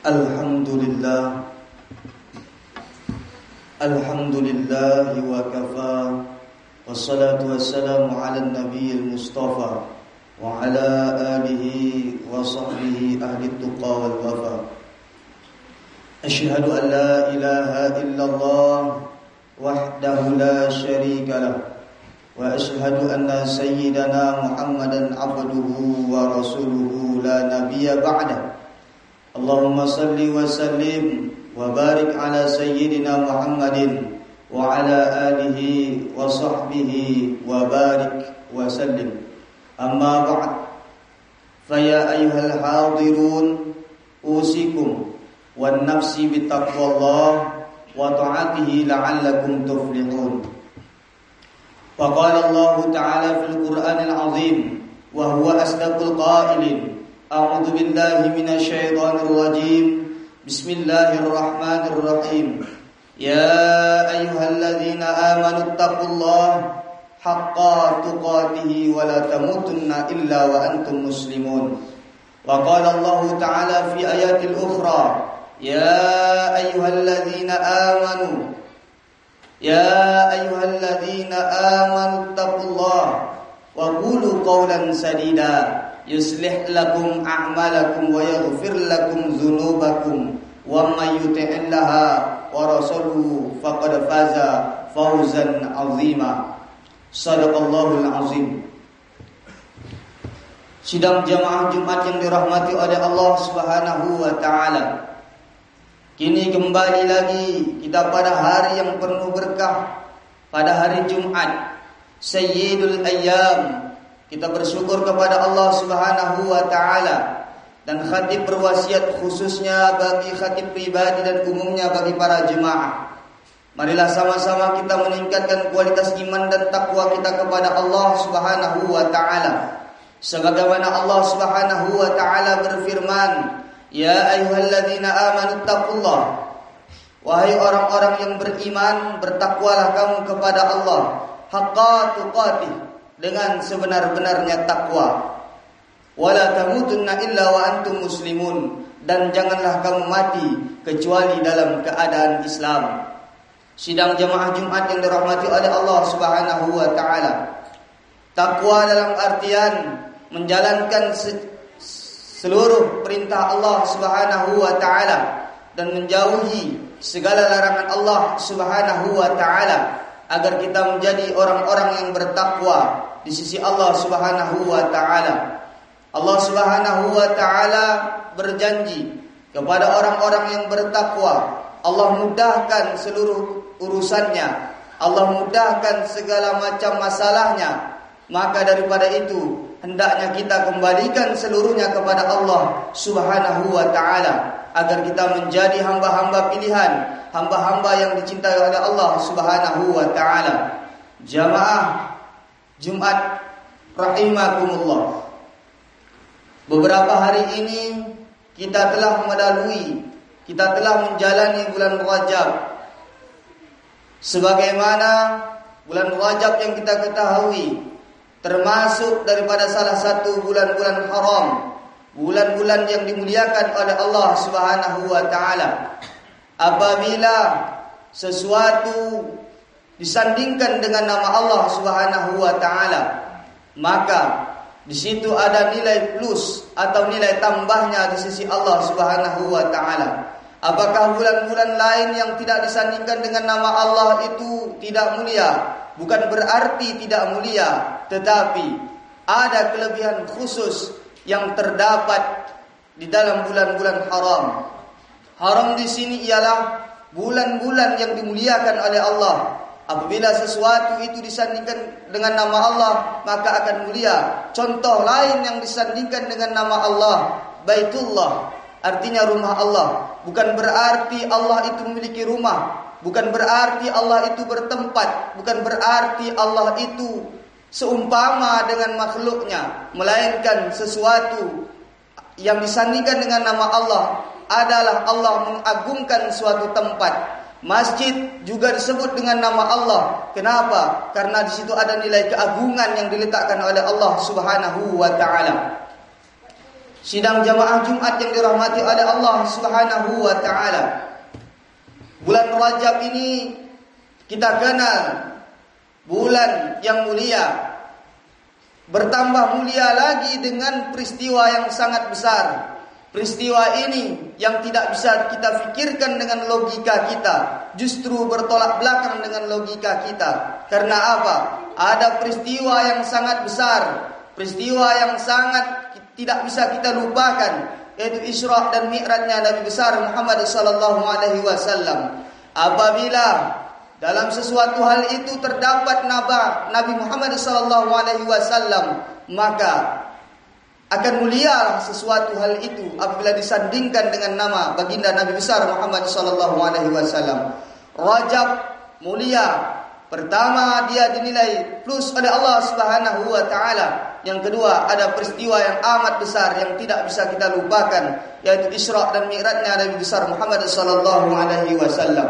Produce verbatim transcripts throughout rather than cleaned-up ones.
Alhamdulillah Alhamdulillah wa kafa wassalatu wassalamu ala nabiyil mustafa wa ala alihi wa sahbihi ahli tuqa wal wafa. Asyhadu an la ilaha illallah wahdahu la syarika lah wa asyhadu anna sayyidana Muhammadan abduhu wa rasuluhu la nabiyya ba'dah. Allahumma salli wa sallim wa barik ala sayyidina Muhammadin wa ala alihi wa sahbihi wa barik wa sallim. Amma ba'd, faya ayyuhal hadirun usikum wan nafsi bittaqwallah wa ta'atihi la'allakum tuflihun. Wa qala Allah ta'ala fil Qur'anil 'azim wa huwa asdaqul qailin. A'udzu billahi minasy syaithanir rajim. Bismillahirrahmanir rahim. Ya ayyuhalladzina amanu taqullaha haqqa tuqatih wa la tamutunna illa wa antum muslimun. Wa qala Allah ta'ala fi ayatil ukhra, ya ayyuhalladzina amanu ya ayyuhalladzina amanu taqullaha wa qulu qawlan sadida yuslih lakum a'malakum wa yaghfir lakum dzunubakum wa may yuti'illaha wa rasulahu faqad faza fawzan 'azima. Shadaqallahul 'azim. Sidang jamaah Jumat yang dirahmati oleh Allah Subhanahu wa taala. Kini kembali lagi kita pada hari yang penuh berkah, pada hari Jumat, Sayyidul Ayyam. Kita bersyukur kepada Allah Subhanahu wa taala, dan khatib berwasiat khususnya bagi khatib pribadi dan umumnya bagi para jemaah. Marilah sama-sama kita meningkatkan kualitas iman dan takwa kita kepada Allah Subhanahu wa taala. Sebagaimana Allah Subhanahu wa taala berfirman, ya ayyuhalladzina amanu taqullah. Wahai orang-orang yang beriman, bertakwalah kamu kepada Allah haqqa tuqatih, dengan sebenar-benarnya takwa. Wala tamutunna illa wa antum muslimun, dan janganlah kamu mati kecuali dalam keadaan Islam. Sidang jemaah Jumat yang dirahmati oleh Allah Subhanahu wa taala. Takwa dalam artian menjalankan seluruh perintah Allah Subhanahu wa taala dan menjauhi segala larangan Allah Subhanahu wa taala, agar kita menjadi orang-orang yang bertakwa di sisi Allah Subhanahu wa taala. Allah Subhanahu wa taala berjanji kepada orang-orang yang bertakwa, Allah mudahkan seluruh urusannya, Allah mudahkan segala macam masalahnya. Maka daripada itu hendaknya kita kembalikan seluruhnya kepada Allah Subhanahu wa taala, agar kita menjadi hamba-hamba pilihan, hamba-hamba yang dicintai oleh Allah Subhanahu wa taala. Jamaah Jumat rahimakumullah. Beberapa hari ini kita telah melalui, kita telah menjalani bulan Rajab. Sebagaimana bulan Rajab yang kita ketahui termasuk daripada salah satu bulan-bulan haram, bulan-bulan yang dimuliakan oleh Allah Subhanahu wa taala. Apabila sesuatu disandingkan dengan nama Allah Subhanahu wa taala, maka di situ ada nilai plus atau nilai tambahnya di sisi Allah Subhanahu wa taala. Apakah bulan-bulan lain yang tidak disandingkan dengan nama Allah itu tidak mulia? Bukan berarti tidak mulia, tetapi ada kelebihan khusus yang terdapat di dalam bulan-bulan haram. Haram di sini ialah bulan-bulan yang dimuliakan oleh Allah. Apabila sesuatu itu disandingkan dengan nama Allah, maka akan mulia. Contoh lain yang disandingkan dengan nama Allah, Baitullah, artinya rumah Allah. Bukan berarti Allah itu memiliki rumah, bukan berarti Allah itu bertempat, bukan berarti Allah itu seumpama dengan makhluknya, melainkan sesuatu yang disandingkan dengan nama Allah adalah Allah mengagungkan suatu tempat. Masjid juga disebut dengan nama Allah. Kenapa? Karena di situ ada nilai keagungan yang diletakkan oleh Allah Subhanahu wa taala. Sidang jamaah Jumat yang dirahmati oleh Allah Subhanahu wa taala. Bulan Rajab ini kita kenal bulan yang mulia. Bertambah mulia lagi dengan peristiwa yang sangat besar. Peristiwa ini yang tidak bisa kita pikirkan dengan logika kita, justru bertolak belakang dengan logika kita. Karena apa? Ada peristiwa yang sangat besar, peristiwa yang sangat tidak bisa kita lupakan, yaitu Isra dan Mi'rajnya Nabi besar Muhammad sallallahu alaihi wasallam. Apabila dalam sesuatu hal itu terdapat nama Nabi Muhammad sallallahu alaihi wasallam, maka akan mulialah sesuatu hal itu apabila disandingkan dengan nama baginda Nabi besar Muhammad sallallahu alaihi wasallam. Rajab mulia. Pertama, dia dinilai plus oleh Allah Subhanahu wa taala. Yang kedua, ada peristiwa yang amat besar yang tidak bisa kita lupakan, yaitu Isra dan Mi'rajnya Nabi besar Muhammad sallallahu alaihi wasallam.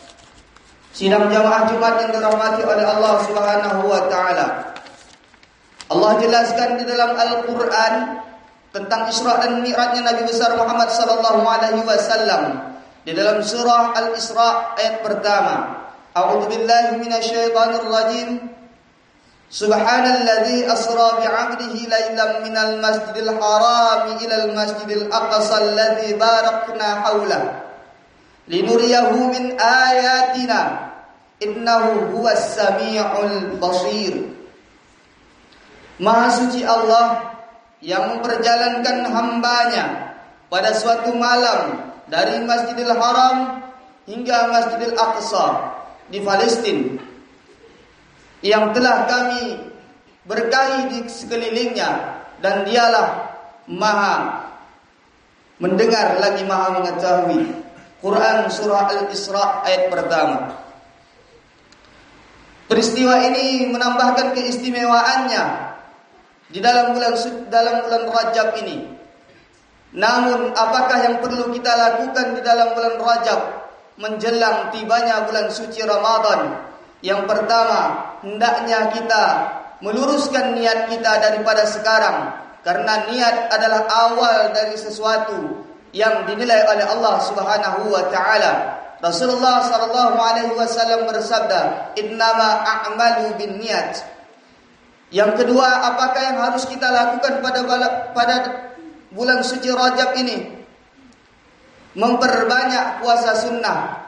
Sidang jamaah Jumat yang dirahmati oleh Allah Subhanahu wa taala. Allah jelaskan di dalam Al-Qur'an tentang Isra dan Mi'rajnya Nabi besar Muhammad sallallahu alaihi wasallam di dalam surah Al-Isra ayat pertama. A'udzu billahi minasyaitonir rajim. Subhanalladzi asra bi'abdihi lailan minal masjidil haram ilal masjidil aqsa alladzi barakna haulahu linuriyahu min ayatina innahu huwas samiul basir. Maha suci Allah yang memperjalankan hambanya pada suatu malam dari Masjidil Haram hingga Masjidil Aqsa di Palestina, yang telah kami berkahi di sekelilingnya, dan dialah maha mendengar lagi maha mengetahui. Quran surah Al-Isra ayat pertama. Peristiwa ini menambahkan keistimewaannya di dalam bulan dalam bulan Rajab ini. Namun apakah yang perlu kita lakukan di dalam bulan Rajab menjelang tibanya bulan suci Ramadan? Yang pertama, hendaknya kita meluruskan niat kita daripada sekarang, karena niat adalah awal dari sesuatu yang dinilai oleh Allah Subhanahu wa taala. Rasulullah sallallahu alaihi wasallam bersabda, "Innama a'malu binniyat." Yang kedua, apakah yang harus kita lakukan pada pada bulan suci Rajab ini? Memperbanyak puasa sunnah.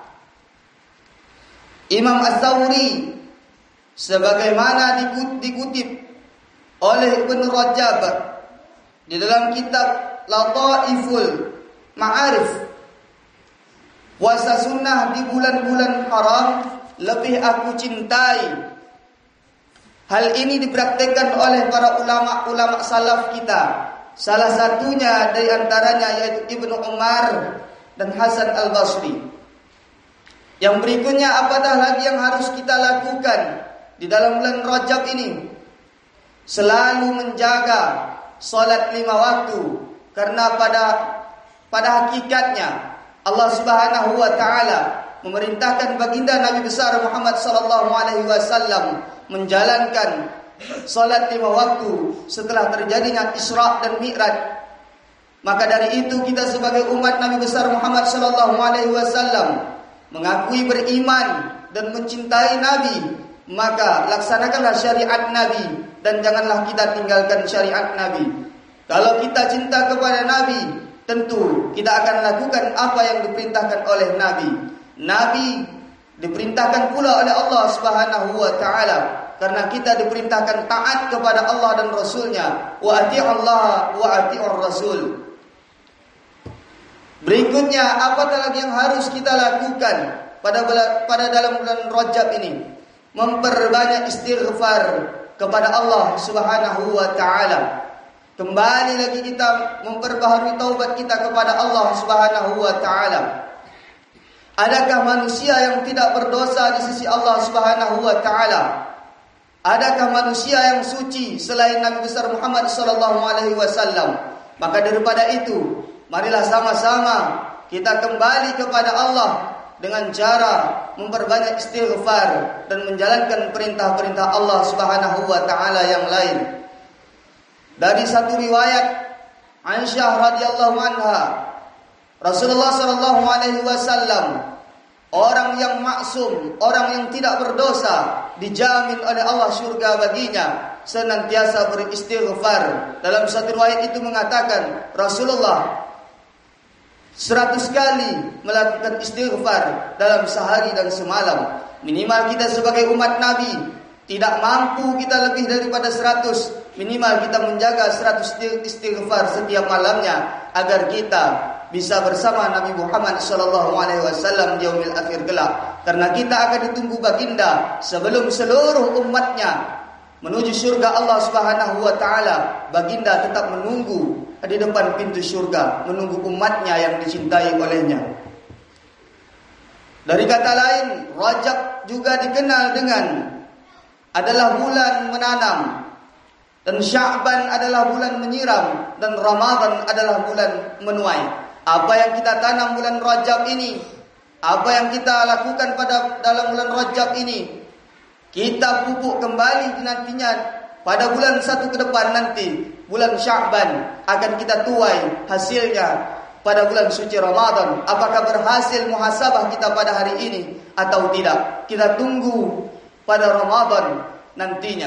Imam Ats-Tsauri sebagaimana dikutip oleh Ibnu Rajab di dalam kitab Lataiful Ma'arif, puasa sunnah di bulan-bulan haram lebih aku cintai. Hal ini dipraktikkan oleh para ulama-ulama salaf kita. Salah satunya dari antaranya yaitu Ibnu Umar dan Hasan Al-Basri. Yang berikutnya, apatah lagi yang harus kita lakukan di dalam bulan Rajab ini? Selalu menjaga salat lima waktu, karena pada pada hakikatnya Allah Subhanahu wa taala memerintahkan baginda Nabi besar Muhammad sallallahu alaihi wasallam menjalankan salat lima waktu setelah terjadinya Isra dan Mi'raj. Maka dari itu kita sebagai umat Nabi besar Muhammad sallallahu alaihi wasallam mengakui beriman dan mencintai Nabi, maka laksanakanlah syariat Nabi dan janganlah kita tinggalkan syariat Nabi. Kalau kita cinta kepada Nabi, tentu kita akan lakukan apa yang diperintahkan oleh Nabi. Nabi diperintahkan pula oleh Allah Subhanahu wa taala, karena kita diperintahkan taat kepada Allah dan Rasulnya. Wa ati'allaha wa ati'ur Rasul. Berikutnya, apa lagi yang harus kita lakukan pada pada dalam bulan Rajab ini? Memperbanyak istighfar kepada Allah Subhanahu wa taala. Kembali lagi kita memperbaharui taubat kita kepada Allah Subhanahu wa taala. Adakah manusia yang tidak berdosa di sisi Allah Subhanahu wa taala? Adakah manusia yang suci selain Nabi besar Muhammad sallallahu alaihi wasallam? Maka daripada itu, marilah sama-sama kita kembali kepada Allah dengan cara memperbanyak istighfar dan menjalankan perintah-perintah Allah Subhanahu wa taala yang lain. Dari satu riwayat Aisyah radhiyallahu anha, Rasulullah sallallahu alaihi wasallam, orang yang maksum, orang yang tidak berdosa, dijamin oleh Allah surga baginya, senantiasa beristighfar. Dalam satu riwayat itu mengatakan Rasulullah seratus kali melakukan istighfar dalam sehari dan semalam. Minimal kita sebagai umat Nabi tidak mampu kita lebih daripada seratus. Minimal kita menjaga seratus istighfar setiap malamnya agar kita bisa bersama Nabi Muhammad sallallahu alaihi wasallam di yaumil akhir kelak. Karena kita akan ditunggu baginda sebelum seluruh umatnya menuju surga Allah Subhanahu wa taala. Baginda tetap menunggu di depan pintu surga, menunggu umatnya yang dicintai olehnya. Dari kata lain, Rajab juga dikenal dengan adalah bulan menanam, dan Sya'ban adalah bulan menyiram, dan Ramadan adalah bulan menuai. Apa yang kita tanam bulan Rajab ini, apa yang kita lakukan pada dalam bulan Rajab ini, kita pupuk kembali nantinya pada bulan satu ke depan nanti, bulan Sya'ban, akan kita tuai hasilnya pada bulan suci Ramadan. Apakah berhasil muhasabah kita pada hari ini atau tidak? Kita tunggu pada Ramadan nantinya.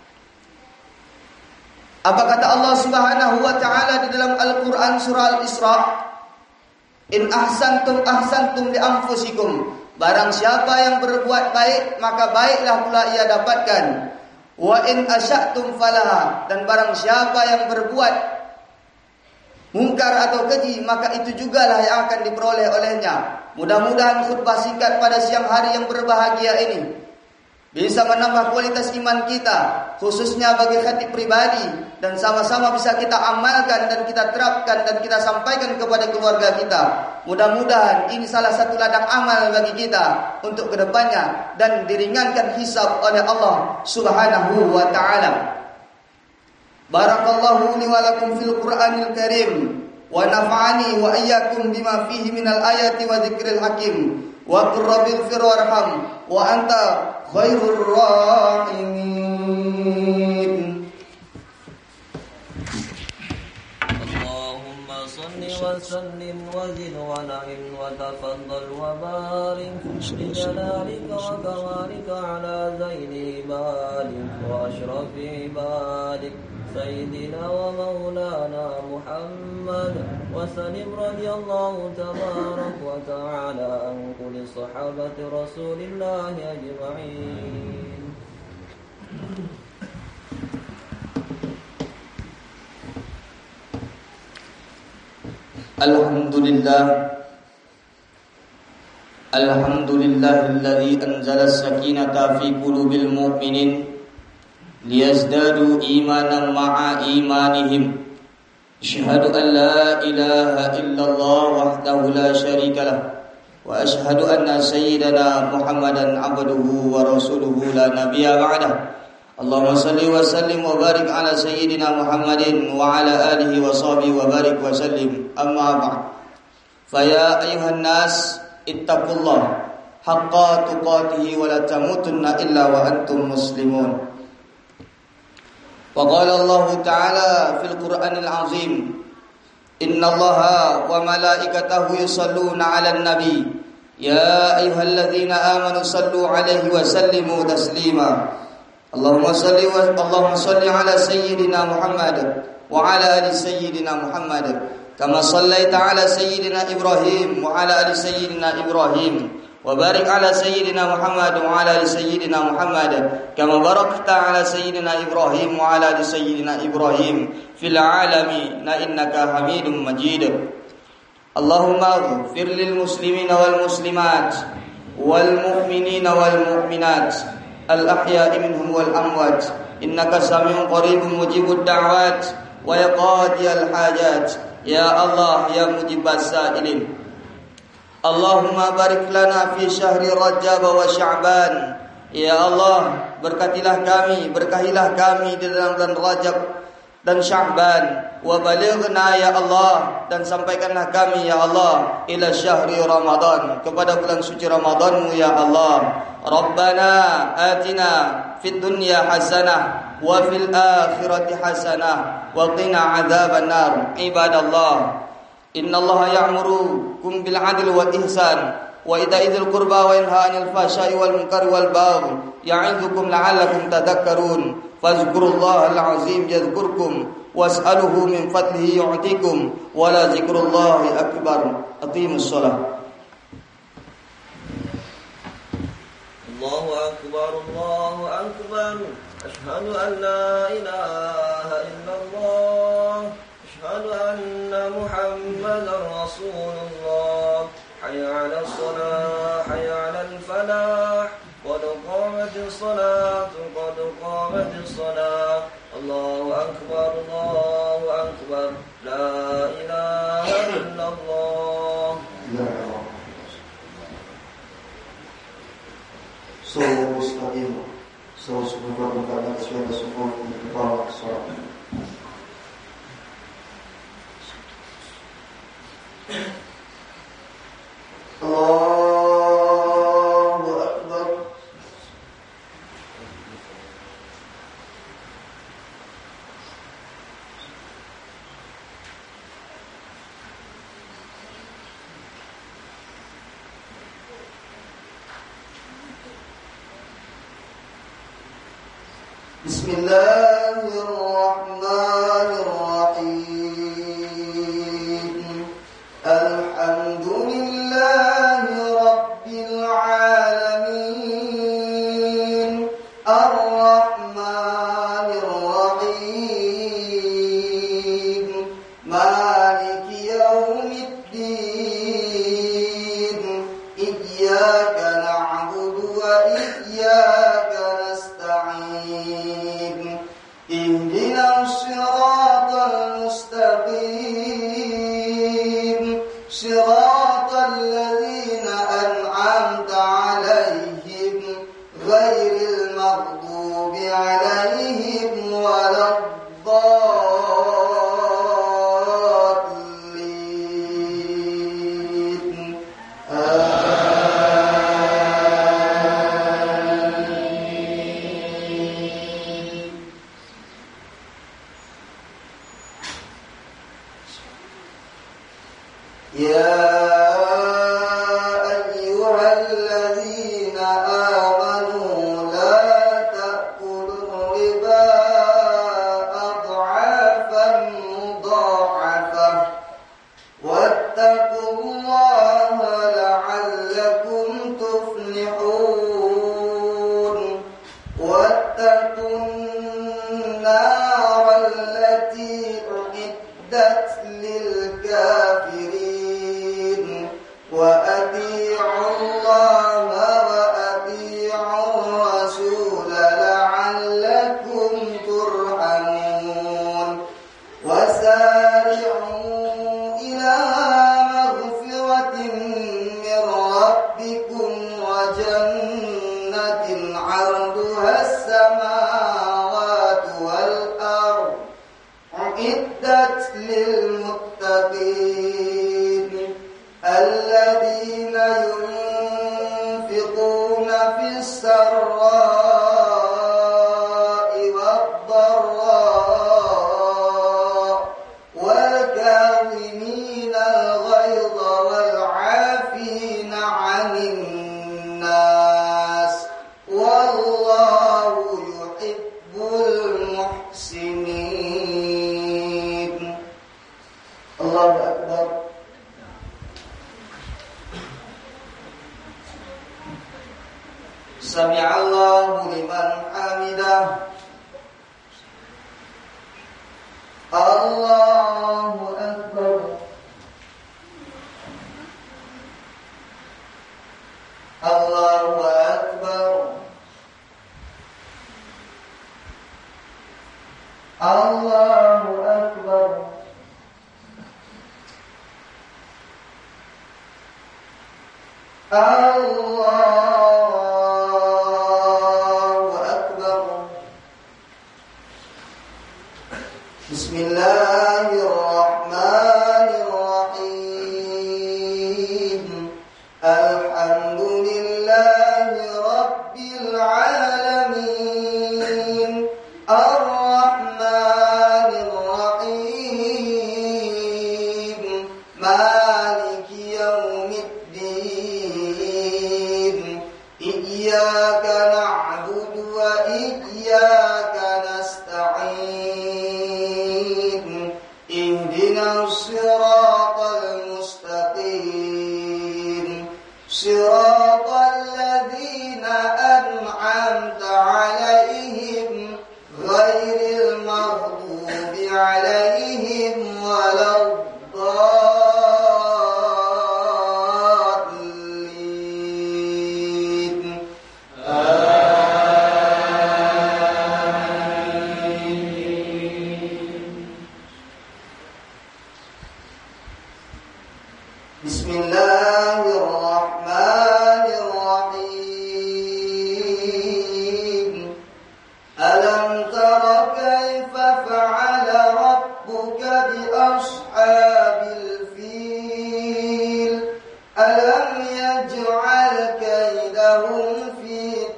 Apa kata Allah Subhanahu wa taala di dalam Al-Qur'an surah Al-Isra? In ahsantum ahsantum li anfusikum. Barang siapa yang berbuat baik, maka baiklah pula ia dapatkan. Wa in asyatum falaha. Dan barang siapa yang berbuat mungkar atau keji, maka itu jugalah yang akan diperoleh olehnya. Mudah-mudahan khutbah singkat pada siang hari yang berbahagia ini bisa menambah kualitas iman kita, khususnya bagi khatib pribadi, dan sama-sama bisa kita amalkan dan kita terapkan dan kita sampaikan kepada keluarga kita. Mudah-mudahan ini salah satu ladang amal bagi kita untuk kedepannya dan diringankan hisab oleh Allah Subhanahu wa taala. Barakallahu li wa lakum fil Qur'anil Karim wa nafa'ani wa iyyakum bima fihi minal ayati wa dzikril hakim. Wa qur rabbil fir warham wa anta khairur rahimin. Allahumma salli wa sallim wa zid wa na'im wa tafaddal wa barik bi jalalika wa kamalika ala zaini ibadik wa ashrafi ibadik سيدنا ومولانا محمد وسلم رضي الله تبارك وتعالى عن كل صحابة رسول الله أجمعين. الحمد لله الحمد لله الذي أنزل السكينة في قلوب المؤمنين ليزدادوا إيمانا مع إيمانهم. أشهد أن لا إله إلا الله وحده لا شريك له وأشهد أن سيدنا محمدا عبده ورسوله لا نبي بعده. اللهم صل وسلم وبارك على سيدنا محمد وعلى آله وصحبه وبارك وسلم. أما بعد، فيا أيها الناس اتقوا الله حق تقاته ولا تموتن إلا وأنتم مسلمون. وقال الله تعالى في القرآن العظيم إن الله وملائكته يصلون على النبي يا أيها الذين آمنوا صلوا عليه وسلموا تسليما. اللهم صل اللهم صل على سيدنا محمد وعلى آل سيدنا محمد كما صليت على سيدنا إبراهيم وعلى آل سيدنا إبراهيم وبارك على سيدنا محمد وعلى آل سيدنا محمد كما باركت على سيدنا إبراهيم وعلى آل سيدنا إبراهيم في العالمين إنك حميد مجيد. اللهم اغفر للمسلمين والمسلمات والمؤمنين والمؤمنات الأحياء منهم والأموات إنك سميع قريب مجيب الدعوات ويا قاضي الحاجات يا الله يا مجيب السائلين. Allahumma barik lana fi syahri Rajab wa Sya'ban. Ya Allah, berkatilah kami, berkahilah kami di dalam bulan Rajab dan Sya'ban. Wa balighna ya Allah, dan sampaikanlah kami ya Allah ila syahri Ramadan, kepada bulan suci Ramadan-Mu ya Allah. Rabbana atina fid dunya hasanah وفي الآخرة حسنة وقنا عذاب النار. عباد الله، إن الله يأمركم بالعدل والإحسان وإيتاء ذي القربى وينهى عن الفحشاء والمنكر والبغي يعظكم لعلكم تذكرون. فاذكروا الله العظيم يذكركم واسألوه من فضله يعطيكم ولذكر الله أكبر. أقيموا الصلاة. الله أكبر الله أكبر. أشهد أن لا إله إلا الله. أشهد أن محمدا رسول الله. حي على الصلاة حي على الفلاح. قد قامت الصلاة قد قامت الصلاة. الله أكبر الله أكبر. لا إله إلا الله. صلوا واستقيموا صلوا سبحانه وتعالى سبحانه وتعالى الصلاة. الله أكبر. بسم الله الرحمن الرحيم. الحمد لله رب العالمين. الرحمن الرحيم. مالك يوم الدين. إياك نعبد وإياك نستعين. اهدنا الصراط المستقيم. صراط الذين أنعمت عليهم غير المغضوب عليهم ولا الضالين. يا أيها الذين آمنوا لا تأكلوا الربا أضعافا مضاعفة واتقوا الله لعلكم تفلحون. واتقوا النار التي أعدت للكافرين. وأطيعوا الله وأطيعوا الرسول لعلكم ترحمون. وسارعوا إلى مغفرة من ربكم وجنة عرضها السماوات والأرض أعدت للمتقين الذين ينفقون في السراء والضراء والكاظمين الغيظ والعافين عن الناس والله يحب المحسنين. الله أكبر. سمع الله لمن حمده. الله أكبر. الله أكبر. الله أكبر. الله أكبر. بسم الله الرحمن الرحيم. الحمد لله رب العالمين. Bismillahirrahmanirrahim. Alam tara kaifa fa'ala rabbuka bi ashabil fil. Alam yaj'al kaydahum fi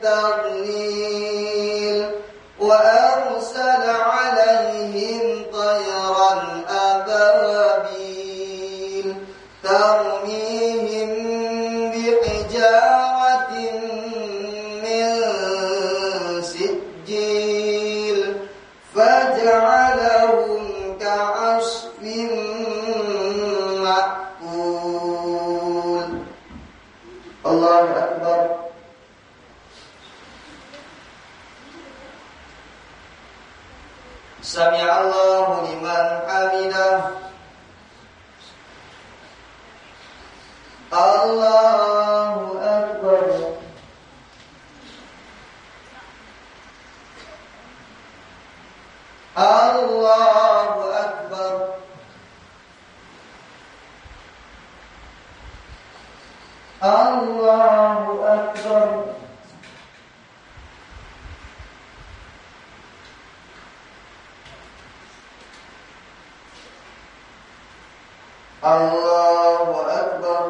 tadlil. Wa arsala 'alayhim tayran ababil. Tarmihim bihijaratin min sijil. Faj'alahum ka'asfin ma'kul. Allahu Akbar. Sami'allahu liman hamidah. Allahu Akbar. Allahu Akbar. Allahu Akbar. Allahu Akbar.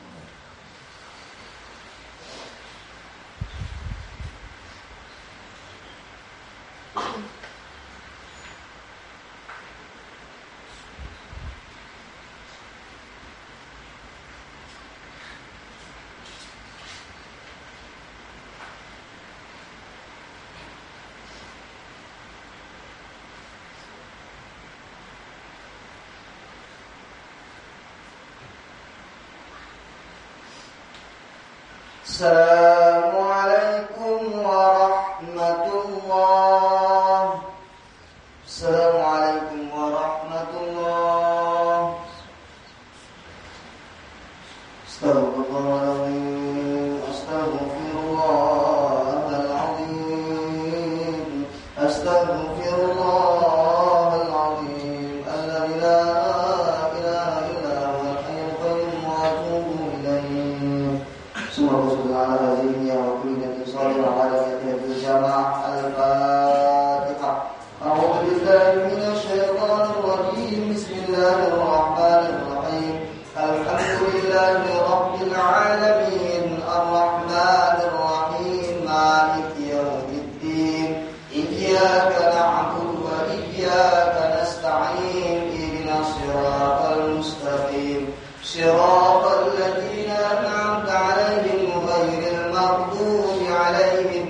Assalamualaikum warahmatullah. Assalamualaikum warahmatullah. Astaghfirullahaladzim. Astaghfirullahaladzim. Astaghfirullahaladzim. Alladzi la ilaha illa huwal hayyul qayyum wa atubu ilaih. Subhanallah ala diniya wa kulli nabiy sallallahu alaihi wa sallam. Al-Fatihah. A'udzu billahi minasy syaithanir rajim. Bismillahirrahmanirrahim. Alhamdulillahi rabbil alamin. Arrahmanir rahim. Maliki yaumiddin. Iyyaka na'budu wa iyyaka nasta'in. Ihdinas siratal mustaqim. Siratal ladzina an'amta 'alaihim ghairil maghdubi 'alaihim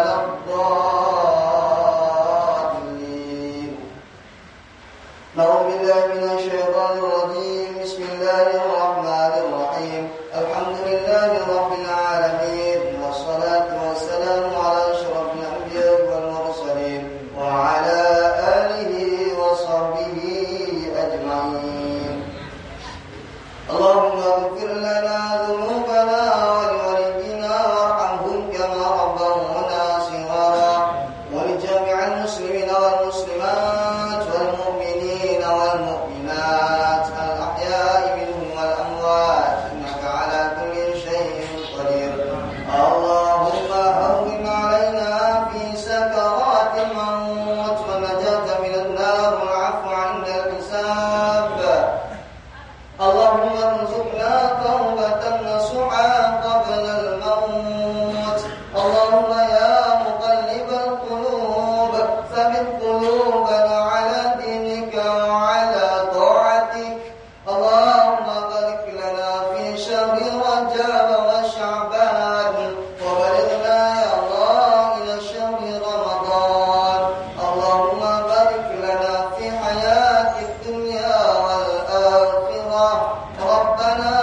waladdallin. A'udzu billahi minasy syaithanir rajim. Bismillahirrahmanirrahim. Alhamdulillahi rabbil alamin. Wassalatu wassalamu ala asyrafil anbiya'i wal mursalin wa ala alihi wa sahbihi ajma'in. Allahumma ighfir lana dhunubana wa liwalidina warhamhum kama rabbawna shighara wa li jami'il muslimina wal muslimat wal mu'minina wal mu'minat al ahya'i minhum wal amwat innaka ala kulli shay'in qadir. Allahumma hawwin 'alaina fi sakaratil maut wa najata minan nar wal 'afwa 'inda al-hisab. Allahumma rzuqna taubatan nasuha qabla al-maut. Allahumma ya muqallibal qulub thabbit qulubana 'ala dinika wa 'ala ta'atik. Allahumma barik lana fi shahri Rajab wa Sya'ban wa balighna ya Allah ila shahri Ramadan. Allahumma barik lana fi hayatid dunya wal akhirah. Rabbana